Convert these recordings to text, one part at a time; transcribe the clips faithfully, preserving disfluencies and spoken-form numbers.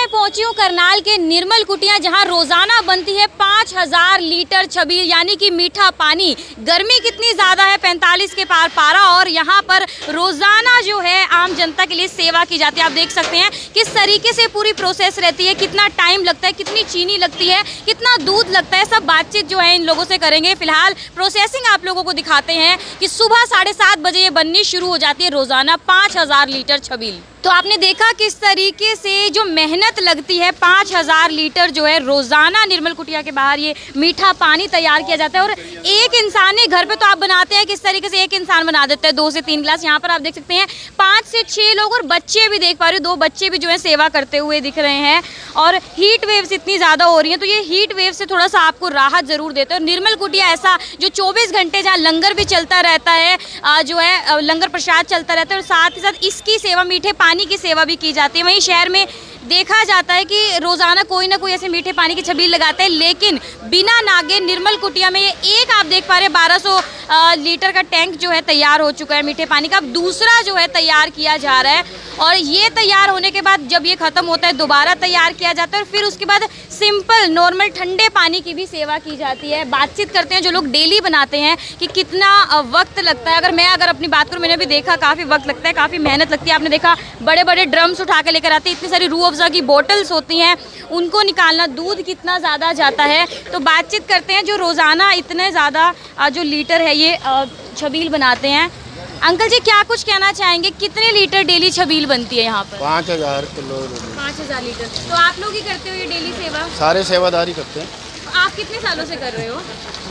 पहुंची हूँ करनाल के निर्मल कुटिया, जहां रोजाना बनती है पाँच हजार लीटर छबील यानी कि मीठा पानी। गर्मी कितनी ज़्यादा है, पैंतालीस के पार पारा, और यहाँ पर रोजाना जो है आम जनता के लिए सेवा की जाती है। आप देख सकते हैं किस तरीके से पूरी प्रोसेस रहती है, कितना टाइम लगता है, कितनी चीनी लगती है, कितना दूध लगता है, सब बातचीत जो है इन लोगों से करेंगे। फिलहाल प्रोसेसिंग आप लोगों को दिखाते हैं कि सुबह साढ़े सात बजे ये बननी शुरू हो जाती है रोजाना पाँच हजार लीटर छबील। तो आपने देखा किस तरीके से जो मेहनत लगती है, पाँच हजार लीटर जो है रोजाना निर्मल कुटिया के बाहर ये मीठा पानी तैयार किया जाता है। और एक इंसान ही, घर पे तो आप बनाते हैं किस तरीके से, एक इंसान बना देता है दो से तीन गिलास। यहाँ पर आप देख सकते हैं पाँच से छः लोग, और बच्चे भी देख पा रहे हो, दो बच्चे भी जो है सेवा करते हुए दिख रहे हैं। और हीट वेव्स इतनी ज़्यादा हो रही हैं, तो ये हीट वेव से थोड़ा सा आपको राहत ज़रूर देते हैं। और निर्मल कुटिया ऐसा जो चौबीस घंटे जहाँ लंगर भी चलता रहता है, जो है लंगर प्रसाद चलता रहता है, और साथ ही साथ इसकी सेवा, मीठे पानी की सेवा भी की जाती है। वहीं शहर में देखा जाता है कि रोजाना कोई ना कोई ऐसे मीठे पानी की छबील लगाते हैं, लेकिन बिना नागे निर्मल कुटिया में ये एक आप देख पा रहे हैं बारह सौ लीटर का टैंक जो है तैयार हो चुका है मीठे पानी का। अब दूसरा जो है तैयार किया जा रहा है, और ये तैयार होने के बाद जब ये खत्म होता है दोबारा तैयार किया जाता है, और फिर उसके बाद सिंपल नॉर्मल ठंडे पानी की भी सेवा की जाती है। बातचीत करते हैं जो लोग डेली बनाते हैं कि कितना वक्त लगता है। अगर मैं अगर अपनी बात करूँ, मैंने भी देखा काफ़ी वक्त लगता है, काफ़ी मेहनत लगती है। आपने देखा बड़े बड़े ड्रम्स उठा के लेकर आते हैं, इतनी सारी रूह अफ़ज़ा की बोटल्स होती हैं, उनको निकालना, दूध कितना ज़्यादा जाता है। तो बातचीत करते हैं जो रोज़ाना इतने ज़्यादा जो लीटर है ये छबील बनाते हैं। अंकल जी, क्या कुछ कहना चाहेंगे, कितने लीटर डेली छबील बनती है यहाँ पर? पाँच हजार किलो। पाँच हजार लीटर। तो आप लोग ही करते हो ये डेली सेवा? सारे सेवादारी करते हैं। आप कितने सालों से कर रहे हो?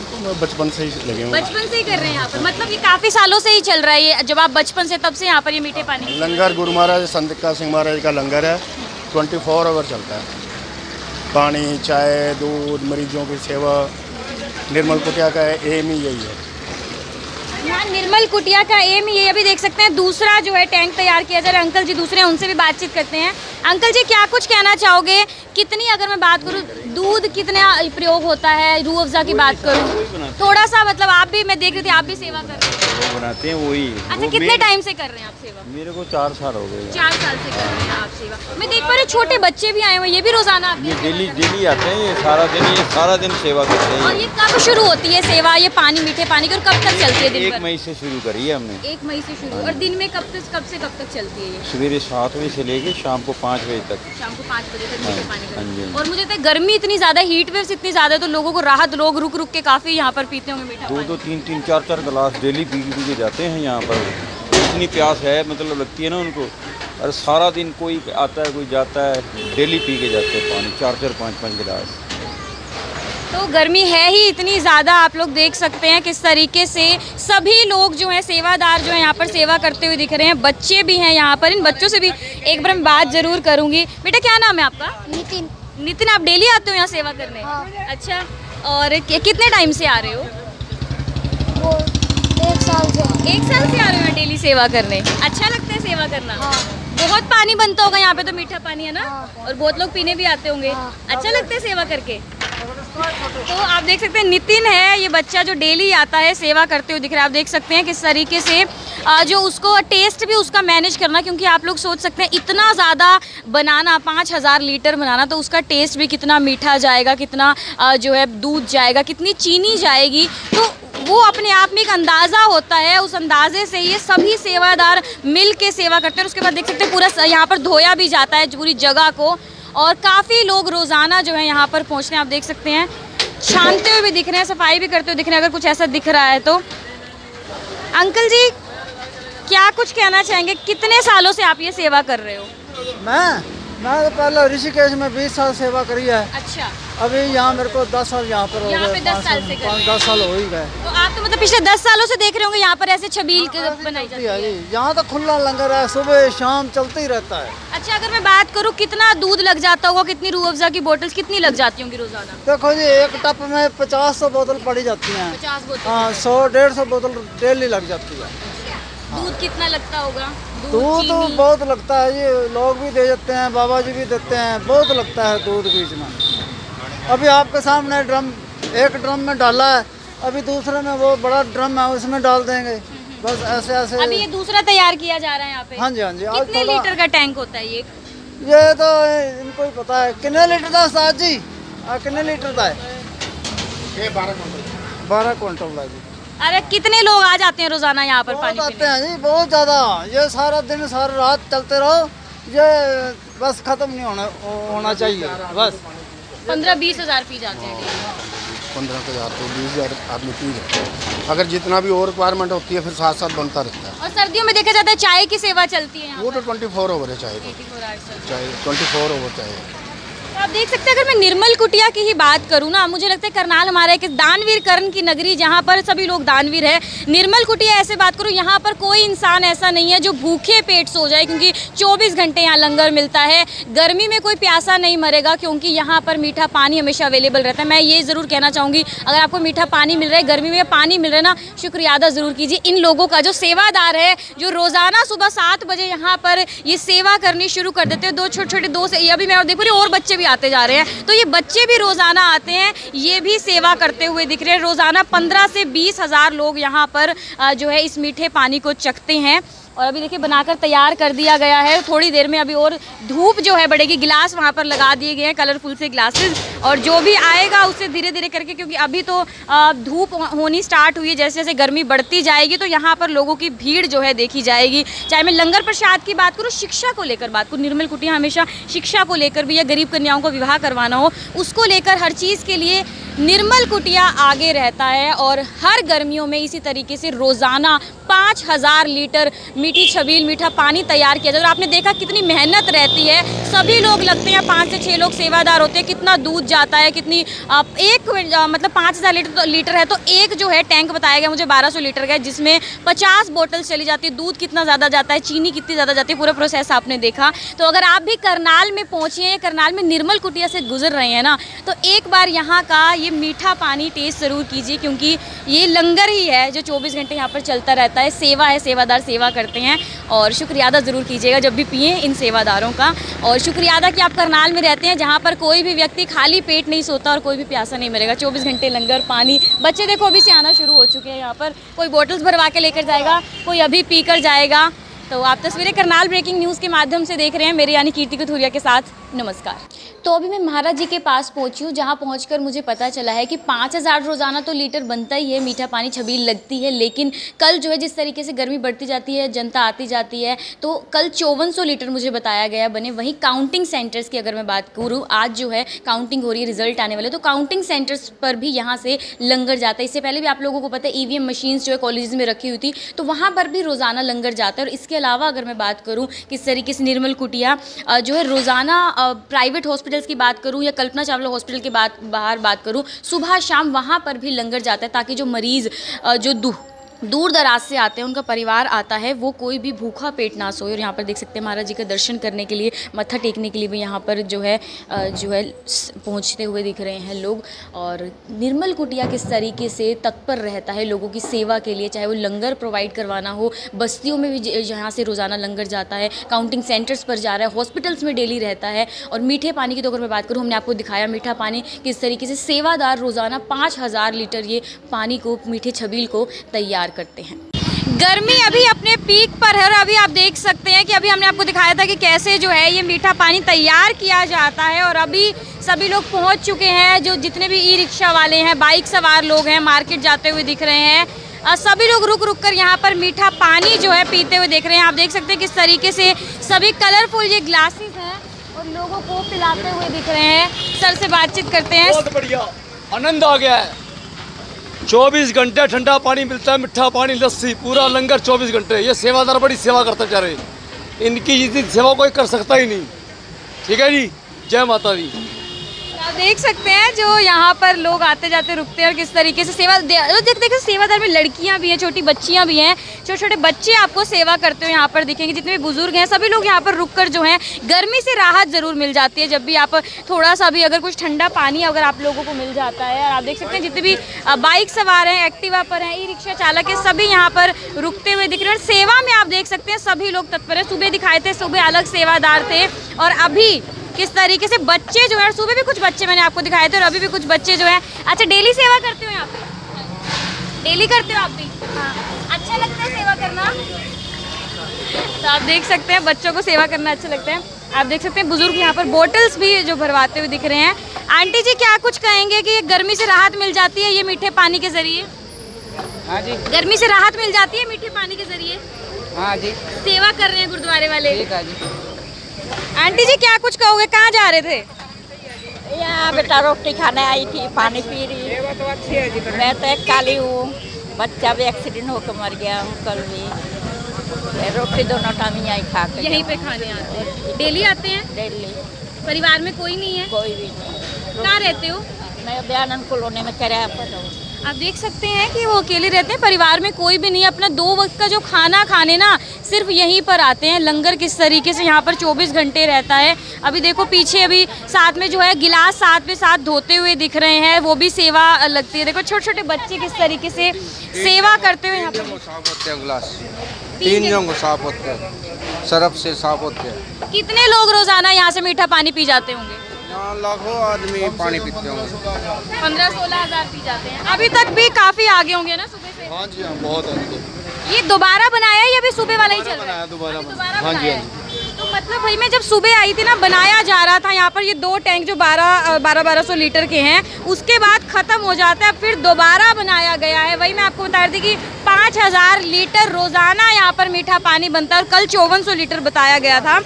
बचपन से ही लगे हुए। बचपन से ही कर रहे हैं यहाँ पर, मतलब ये काफ़ी सालों से ही चल रहा है ये, जब आप बचपन से तब से यहाँ पर ये मीठे पानी? लंगर गुरु महाराज संतिका सिंह महाराज का लंगर है, ट्वेंटी फोर आवर चलता है। पानी, चाय, दूध, मरीजों की सेवा, निर्मल कुटिया का एम ही यही है। यहाँ निर्मल कुटिया का एम ये अभी देख सकते हैं दूसरा जो है टैंक तैयार किया जा रहा है। अंकल जी दूसरे, उनसे भी बातचीत करते हैं। अंकल जी, क्या कुछ कहना चाहोगे, कितनी, अगर मैं बात करूँ, दूध कितना प्रयोग होता है, रूह अफ़ज़ा की बात करूँ थोड़ा सा, मतलब आप भी, मैं देख रही थी आप भी सेवा कर रहे हैं। वो बनाते हैं वही। अच्छा, कितने टाइम से कर रहे हैं आप सेवा? मेरे को चार साल हो गए। चार साल से कर रहे हैं आप सेवा। मैं देख पा रही हूँ छोटे बच्चे भी आए हुए, ये भी रोजाना ये डेली डेली आते हैं, ये सारा दिन ये सारा दिन सेवा करते हैं। और ये कब शुरू होती है सेवा, ये पानी, मीठे पानी की, और कब तक चलती है? दिन एक मई से शुरू करी है हमने। एक मई से शुरू, और दिन में कब तक, कब से कब तक चलती है ये? सवेरे सात बजे से लेके शाम को पाँच बजे तक। शाम को पाँच बजे तक मीठे पानी का। और मुझे तो गर्मी इतनी ज़्यादा, हीट वेव्स इतनी ज़्यादा है, तो लोगों को राहत, लोग रुक रुक के काफ़ी यहाँ पर पीते होंगे मीठा दो दो तीन तीन चार चार गिलास डेली पी पी के जाते हैं यहाँ पर। इतनी प्यास है, मतलब लगती है ना उनको, और सारा दिन कोई आता है कोई जाता है, डेली पी के जाते हैं पानी, चार चार पाँच पाँच गिलास। तो गर्मी है ही इतनी ज़्यादा, आप लोग देख सकते हैं किस तरीके से सभी लोग जो हैं सेवादार जो हैं यहाँ पर सेवा करते हुए दिख रहे हैं। बच्चे भी हैं यहाँ पर, इन बच्चों से भी एक बार मैं बात ज़रूर करूँगी। बेटा, क्या नाम है आपका? नितिन। नितिन, आप डेली आते हो यहाँ सेवा करने? हाँ। अच्छा, और कितने टाइम से आ रहे हो? वो एक साल से। एक साल से आ रहे हो डेली सेवा करने? अच्छा लगता है सेवा करना? हाँ। बहुत पानी बनता होगा यहाँ पे, तो मीठा पानी है ना? हाँ। और बहुत लोग पीने भी आते होंगे। हाँ। अच्छा लगता है सेवा करके? तो आप देख सकते हैं नितिन है ये बच्चा जो डेली आता है सेवा करते हुए दिख रहा है। आप देख सकते हैं किस तरीके से जो उसको टेस्ट भी उसका मैनेज करना, क्योंकि आप लोग सोच सकते हैं इतना ज़्यादा बनाना, पाँच हज़ार लीटर बनाना, तो उसका टेस्ट भी कितना मीठा जाएगा, कितना जो है दूध जाएगा, कितनी चीनी जाएगी, तो वो अपने आप में एक अंदाज़ा होता है। उस अंदाजे से ये सभी सेवादार मिल के सेवा करते हैं। उसके बाद देख सकते हैं पूरा यहाँ पर धोया भी जाता है पूरी जगह को, और काफ़ी लोग रोज़ाना जो है यहाँ पर पहुँचते हैं। आप देख सकते हैं छानते हुए भी दिख रहे हैं, सफाई भी करते हुए दिख रहे हैं, अगर कुछ ऐसा दिख रहा है तो। अंकल जी, क्या कुछ कहना चाहेंगे, कितने सालों से आप ये सेवा कर रहे हो? मैं मैं तो पहले ऋषिकेश में बीस साल सेवा करी है। अच्छा। अभी यहाँ मेरे को दस साल यहाँ पर हो यहाँ पे गए। दस साल से कर रहे हैं। दस साल हो ही गए। तो आप तो मतलब पिछले दस सालों से देख रहे होंगे यहाँ पर ऐसे छबील बनाई जाती है? यहाँ तो खुला लंगर है, सुबह शाम चलते ही रहता है। अच्छा, अगर मैं बात करूँ कितना दूध लग जाता होगा, कितनी रूह अफ़ज़ा की बोतल्स कितनी लग जाती होंगी रोजाना? देखो जी, एक टप में पचास सौ बोतल पड़ी जाती हैं। पचास बोतल? हाँ, सौ डेढ़ सौ बोतल डेली लग जाती है। दूध कितना लगता होगा? दूध तो बहुत लगता है, ये लोग भी दे जाते हैं, बाबा जी भी देते हैं, बहुत लगता है दूध बीच में। अभी आपके सामने ड्रम, एक ड्रम में डाला है, अभी दूसरे में वो बड़ा ड्रम है उसमें डाल देंगे, बस ऐसे ऐसे। अभी ये दूसरा तैयार किया जा रहा है यहाँ पे? हाँ जी, हाँ जी। कितने लीटर का टैंक होता है ये? ये तो इनको ही पता है। कितने लीटर था उस्ताद जी? हाँ, कितने लीटर था? ये बारह क्विंटल बारह क्विंटल है जी। अरे कितने लोग आ जाते हैं रोजाना यहाँ पर पानी बहुत आते पीने? हैं जी, बहुत ज़्यादा। ये सारा दिन सारा रात चलते रहो, ये बस ख़त्म नहीं होना होना चाहिए बस। पंद्रह बीस हजार पी जाते हैं। पंद्रह हज़ार तो बीस हज़ार आदमी पी जाते हैं। अगर जितना भी और रिक्वायरमेंट होती है फिर साथ साथ बनता रहता है। और सर्दियों में देखा जाता है चाय की सेवा चलती है यहाँ वो तो ट्वेंटी फोर ओवर है चाहे तो पर। चाहे ट्वेंटी फोर ओवर चाहिए। तो आप देख सकते हैं, अगर मैं निर्मल कुटिया की ही बात करूँ ना, मुझे लगता है करनाल हमारा एक दानवीर कर्ण की नगरी, जहाँ पर सभी लोग दानवीर है। निर्मल कुटिया ऐसे बात करूँ, यहाँ पर कोई इंसान ऐसा नहीं है जो भूखे पेट सो जाए, क्योंकि चौबीस घंटे यहाँ लंगर मिलता है। गर्मी में कोई प्यासा नहीं मरेगा, क्योंकि यहाँ पर मीठा पानी हमेशा अवेलेबल रहता है। मैं ये ज़रूर कहना चाहूँगी, अगर आपको मीठा पानी मिल रहा है, गर्मी में पानी मिल रहा है ना, शुक्रिया अदा ज़रूर कीजिए इन लोगों का, जो सेवादार है, जो रोज़ाना सुबह सात बजे यहाँ पर ये सेवा करनी शुरू कर देते हैं। दो छोटे छोटे दो से अभी मैं और देखो रही और बच्चे भी आते जा रहे हैं, तो ये बच्चे भी रोजाना आते हैं, ये भी सेवा करते हुए दिख रहे हैं। रोजाना पंद्रह से बीस हजार लोग यहाँ पर जो है इस मीठे पानी को चखते हैं। और अभी देखिए बनाकर तैयार कर दिया गया है। थोड़ी देर में अभी और धूप जो है बढ़ेगी, गिलास वहाँ पर लगा दिए गए हैं कलरफुल से ग्लासेस, और जो भी आएगा उससे धीरे धीरे करके, क्योंकि अभी तो धूप होनी स्टार्ट हुई है, जैसे जैसे गर्मी बढ़ती जाएगी तो यहाँ पर लोगों की भीड़ जो है देखी जाएगी। चाहे मैं लंगर प्रसाद की बात करूँ, शिक्षा को लेकर बात करूँ, निर्मल कुटिया हमेशा शिक्षा को लेकर भी, या गरीब कन्याओं को विवाह करवाना हो उसको लेकर, हर चीज़ के लिए निर्मल कुटिया आगे रहता है। और हर गर्मियों में इसी तरीके से रोज़ाना पाँच हज़ार लीटर मीठी छबील मीठा पानी तैयार किया जाता है। और आपने देखा कितनी मेहनत रहती है, सभी लोग लगते हैं, पाँच से छः लोग सेवादार होते हैं, कितना दूध जाता है, कितनी आप एक मतलब पाँच हज़ार लीटर तो लीटर है तो एक जो है टैंक बताया गया मुझे बारह सौ लीटर का है, जिसमें पचास बोतल चली जाती है। दूध कितना ज़्यादा जाता है, चीनी कितनी ज़्यादा जाती है, पूरा प्रोसेस आपने देखा। तो अगर आप भी करनाल में पहुँचे हैं, करनाल में निर्मल कुटिया से गुजर रहे हैं ना, तो एक बार यहाँ का ये मीठा पानी टेस्ट ज़रूर कीजिए, क्योंकि ये लंगर ही है जो चौबीस घंटे यहाँ पर चलता रहता है। सेवा है, सेवादार सेवा करते हैं, और शुक्रिया अदा ज़रूर कीजिएगा जब भी पिए इन सेवादारों का। और शुक्रिया अदा कि आप करनाल में रहते हैं, जहाँ पर कोई भी व्यक्ति खाली पेट नहीं सोता और कोई भी प्यासा नहीं मरेगा। चौबीस घंटे लंगर पानी। बच्चे देखो अभी से आना शुरू हो चुके हैं यहाँ पर, कोई बोतल्स भरवा के लेकर जाएगा, कोई अभी पी कर जाएगा। तो आप तस्वीरें करनाल ब्रेकिंग न्यूज़ के माध्यम से देख रहे हैं, मेरे यानी कीर्ति कथूरिया के साथ। नमस्कार। तो अभी मैं महाराज जी के पास पहुंची हूँ, जहाँ पहुंचकर मुझे पता चला है कि पाँच हज़ार रोज़ाना तो लीटर बनता ही है, मीठा पानी छबील लगती है। लेकिन कल जो है जिस तरीके से गर्मी बढ़ती जाती है, जनता आती जाती है, तो कल चौवन सौ लीटर मुझे बताया गया बने। वहीं काउंटिंग सेंटर्स की अगर मैं बात करूँ, आज जो है काउंटिंग हो रही है, रिजल्ट आने वाले, तो काउंटिंग सेंटर्स पर भी यहाँ से लंगर जाता है। इससे पहले भी आप लोगों को पता है ई वी एम मशीन्स जो है कॉलेज में रखी हुई थी, तो वहाँ पर भी रोज़ाना लंगर जाता है। और इसके अलावा अगर मैं बात करूँ किस तरीके से निर्मल कुटिया जो है रोज़ाना प्राइवेट हॉस्पिटल्स की बात करूं या कल्पना चावला हॉस्पिटल के बात बाहर बात करूं, सुबह शाम वहां पर भी लंगर जाता है, ताकि जो मरीज़ जो दू दूर दराज से आते हैं, उनका परिवार आता है, वो कोई भी भूखा पेट ना सोए। और यहाँ पर देख सकते हैं महाराज जी का दर्शन करने के लिए, मत्था टेकने के लिए भी यहाँ पर जो है जो है पहुँचते हुए दिख रहे हैं लोग। और निर्मल कुटिया किस तरीके से तत्पर रहता है लोगों की सेवा के लिए, चाहे वो लंगर प्रोवाइड करवाना हो, बस्तियों में भी यहाँ से रोज़ाना लंगर जाता है, काउंटिंग सेंटर्स पर जा रहा है, हॉस्पिटल्स में डेली रहता है। और मीठे पानी की तो अगर मैं बात करूँ, हमने आपको दिखाया मीठा पानी किस तरीके से सेवादार रोज़ाना पाँच हज़ार लीटर ये पानी को, मीठे छबील को तैयार करते हैं। गर्मी अभी अपने पीक पर है, और अभी आप देख सकते हैं कि अभी हमने आपको दिखाया था कि कैसे जो है ये मीठा पानी तैयार किया जाता है। और अभी सभी लोग पहुंच चुके हैं, जो जितने भी ई रिक्शा वाले हैं, बाइक सवार लोग हैं, मार्केट जाते हुए दिख रहे हैं। सभी लोग रुक रुक कर यहाँ पर मीठा पानी जो है पीते हुए देख रहे हैं। आप देख सकते हैं किस तरीके से सभी कलरफुल ये ग्लासेस हैं और लोगों को पिलाते हुए दिख रहे हैं। सर से बातचीत करते हैं। बहुत बढ़िया, आनंद आ गया है। चौबीस घंटे ठंडा पानी मिलता है, मीठा पानी, लस्सी, पूरा लंगर चौबीस घंटे। ये सेवादार बड़ी सेवा करते जा रहे, इनकी जितनी सेवा कोई कर सकता ही नहीं। ठीक है जी, जय माता दी। आप देख सकते हैं जो यहाँ पर लोग आते जाते रुकते हैं, और किस तरीके से सेवा दे, देख देख सेवादार में लड़कियाँ भी हैं, छोटी बच्चियाँ भी हैं, छोटे छोटे बच्चे आपको सेवा करते हुए यहाँ पर दिखेंगे। जितने भी बुजुर्ग हैं सभी लोग यहाँ पर रुककर जो है, गर्मी से राहत ज़रूर मिल जाती है जब भी आप थोड़ा सा भी अगर कुछ ठंडा पानी अगर आप लोगों को मिल जाता है। और आप देख सकते हैं जितने भी बाइक सवार हैं, एक्टिवा पर हैं, ई रिक्शा चालक है, सभी यहाँ पर रुकते हुए दिख रहे हैं। सेवा में आप देख सकते हैं सभी लोग तत्पर है। सुबह दिखाए थे, सुबह अलग सेवादार थे, और अभी किस तरीके से बच्चे जो है, सुबह भी कुछ बच्चे मैंने आपको दिखाए थे और अभी भी कुछ बच्चे जो है। अच्छा, डेली सेवा करते हो यहाँ पे? डेली करते हो आप भी? हाँ। अच्छा लगता है सेवा करना? तो आप देख सकते हैं बच्चों को सेवा करना अच्छा लगता है। आप देख सकते हैं बुजुर्ग यहाँ पर बोतल्स भी जो भरवाते हुए दिख रहे हैं। आंटी जी क्या कुछ कहेंगे कि ये गर्मी से राहत मिल जाती है ये मीठे पानी के जरिए? हाँ जी, गर्मी से राहत मिल जाती है मीठे पानी के जरिए? हाँ जी, सेवा कर रहे हैं गुरुद्वारे वाले। ठीक है जी। आंटी जी क्या कुछ कहोगे, कहाँ जा रहे थे? यहाँ बेटा रोटी खाने आई थी, पानी पी रही। सेवा तो अच्छी है जी। मैं तो एक काली हूँ, बच्चा भी एक्सीडेंट होकर मर गया, अंकल भी। रोटी दोनों टाइम यहीं खा के यहीं पे खाने आते हैं? डेली आते हैं? डेली। परिवार में कोई नहीं है? कोई भी नहीं। कहाँ रहते हो? मैं बयानन कॉलोनी में किराया पर हूँ। आप देख सकते हैं कि वो अकेले रहते हैं, परिवार में कोई भी नहीं है। अपना दो वक्त का जो खाना खाने ना सिर्फ यहीं पर आते हैं। लंगर किस तरीके से यहाँ पर चौबीस घंटे रहता है। अभी देखो पीछे अभी साथ में जो है गिलास साथ में साथ धोते हुए दिख रहे हैं, वो भी सेवा लगती है। देखो छोटे छोटे बच्चे किस तरीके से सेवा करते हुए यहाँ पर। साफ होते हैं गिलास, तीन जंग साफ होते हैं, सरफ से साफ होते हैं। कितने लोग रोजाना यहाँ से मीठा पानी पी जाते होंगे? यहाँ लाखों आदमी पानी पीते होंगे। पंद्रह सोलह हजार पी जाते हैं। अभी तक भी काफी आगे होंगे ना सुबह से? हाँ जी हाँ, बहुत आगे। ये दोबारा बनाया है या अभी सुबह वाला ही चल रहा है? बनाया दोबारा अभी बनाया। दोबारा हाँ जी बनाया हाँ है। तो मतलब भाई मैं जब सुबह आई थी ना, बनाया जा रहा था यहाँ पर ये दो टैंक जो बारह बारह बारह सौ लीटर के हैं, उसके बाद खत्म हो जाता है, फिर दोबारा बनाया गया है। वही मैं आपको बता रही थी कि पाँच हजार लीटर रोजाना यहाँ पर मीठा पानी बनता है और कल चौवन सौ लीटर बताया गया था।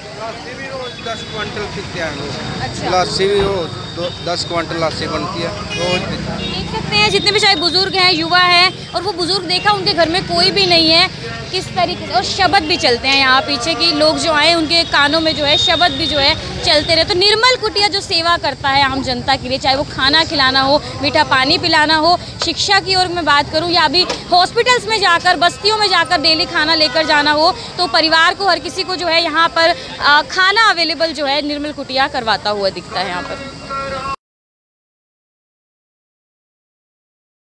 दस क्विंटल पीते हैं लोग। अच्छा। लस्सी भी वो दो दस क्विंटल लस्सी बनती है रोज पीते हैं। देख सकते हैं जितने भी चाहे बुजुर्ग हैं, युवा हैं, और वो बुजुर्ग देखा उनके घर में कोई भी नहीं है किस तरीके से। और शब्द भी चलते हैं यहाँ पीछे की लोग जो आए उनके कानों में जो है शब्द भी जो है चलते रहे। तो निर्मल कुटिया जो सेवा करता है आम जनता के लिए, चाहे वो खाना खिलाना हो, मीठा पानी पिलाना हो, शिक्षा की ओर मैं बात करूँ, या अभी हॉस्पिटल्स में जाकर, बस्तियों में जाकर डेली खाना लेकर जाना हो, तो परिवार को हर किसी को जो है यहाँ पर आ, खाना अवेलेबल जो है निर्मल कुटिया करवाता हुआ दिखता है यहाँ पर।